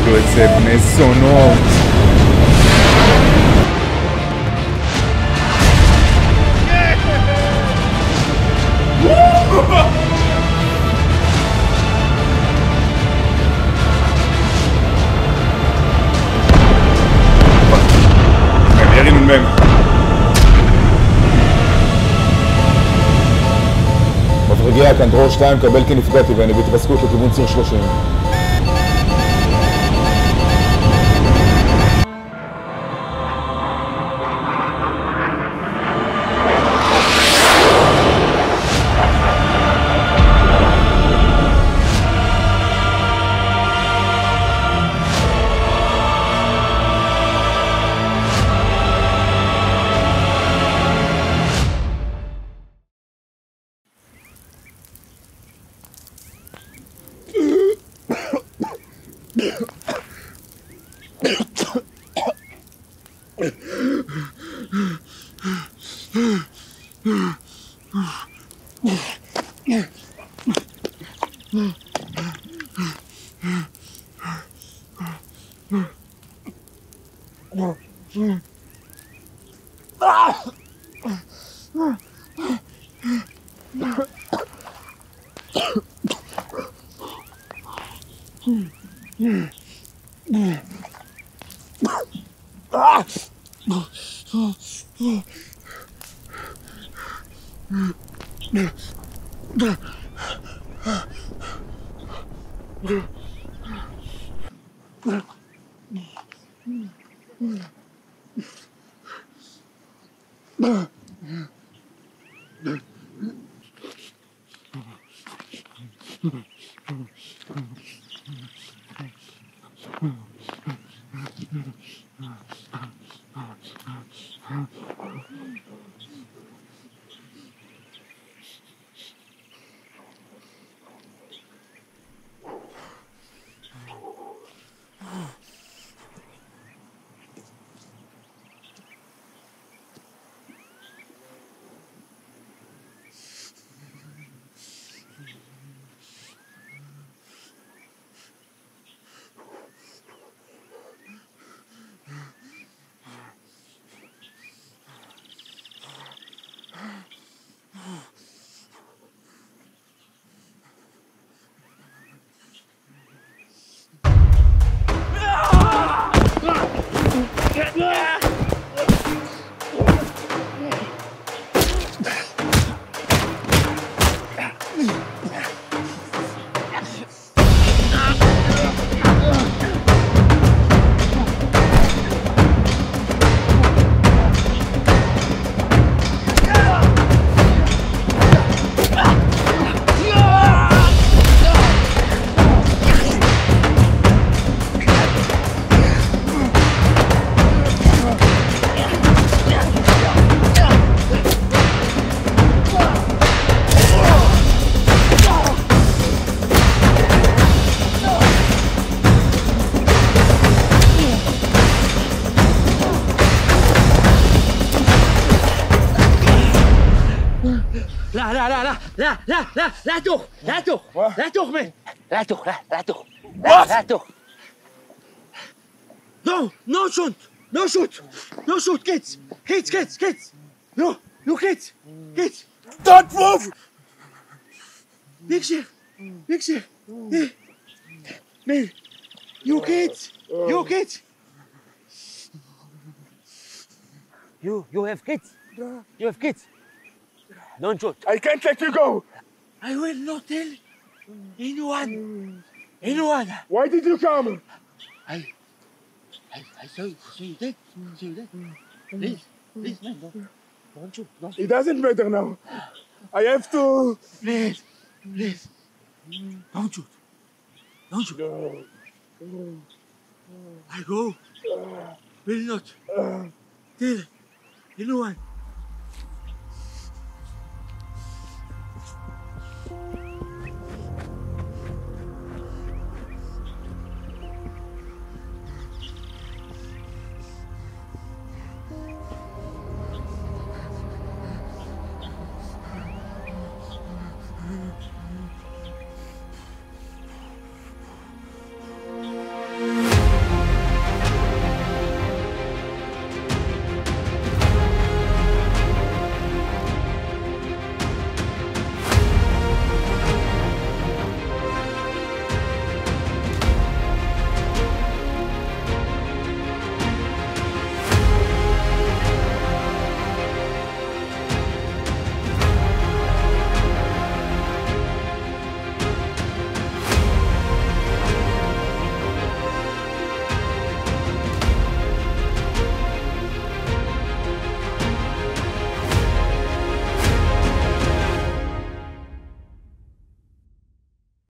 תגידו את זה, בני זונות. ירי נ"מ. מפרגיע כאן דרור 2, קבל כי נפגעתי ואני בהתרסקות לכיוון ציר 30. لا تخ لا تخ لا تخ من لا تخ لا تخ لا تخ no shoot kids no kids Don't move! Picture man you kids you have kids don't shoot. I can't let you go! I will not tell anyone. Why did you come? I saw you dead. Please, man, don't shoot. It doesn't matter now. I have to... Please, don't shoot. No. I go. Will not tell anyone.